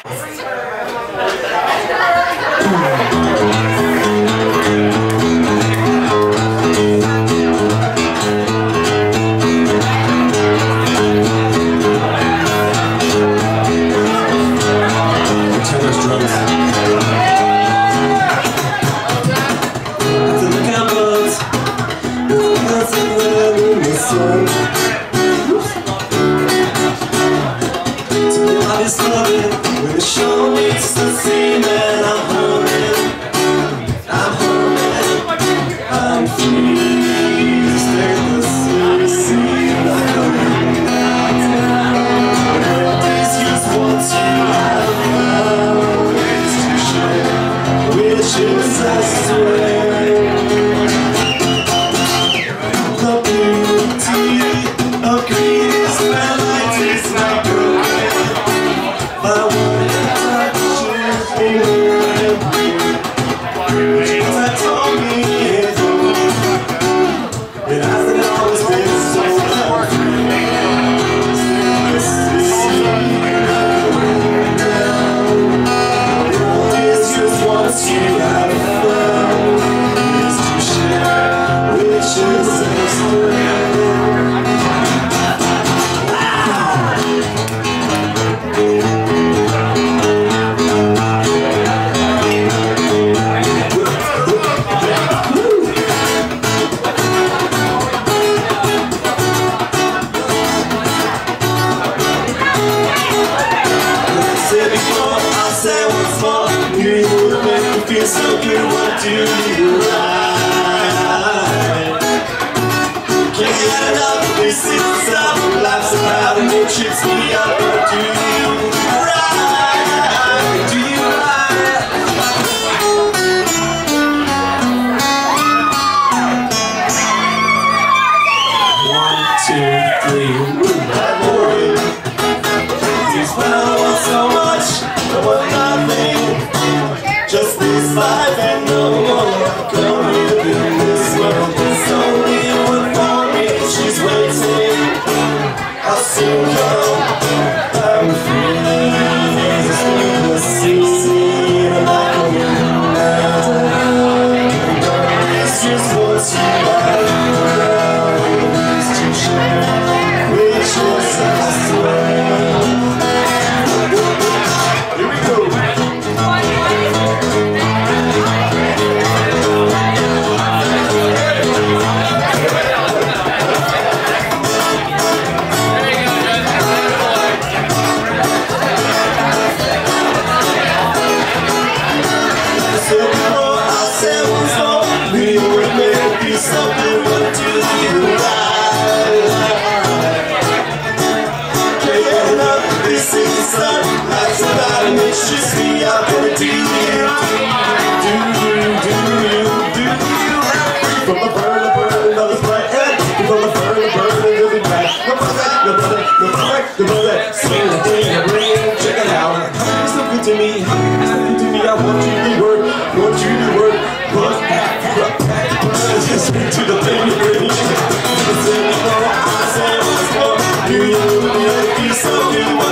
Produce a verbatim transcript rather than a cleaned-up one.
So good, what do you like? Can't get enough of this, it's up. Life's about and it trips me up. What do you like? Do you like? One, two, three, move that morning. These well, I want so much, I want nothing. Just this life and no more. Come live in this world. There's only one for me. She's waiting. I'll soon come. I'm free. The sea like a window. It's just what you like. It's to share. Which was I swear. Here we go. Something, what do you like? Can't get enough, this is the sun. Life's about and it's just me. I'm gonna do you, do you, do you, do you from the burn, the burn, of the bright head. From the burn, the burn, and the back. No brother, no brother, no brother, no brother. Swing the thing and ring, check it out. You're so good to me, you're so good to me. I want you to work, want you to work. But back, but back. Just to the baby bridge. I said, I said, do you make me so good?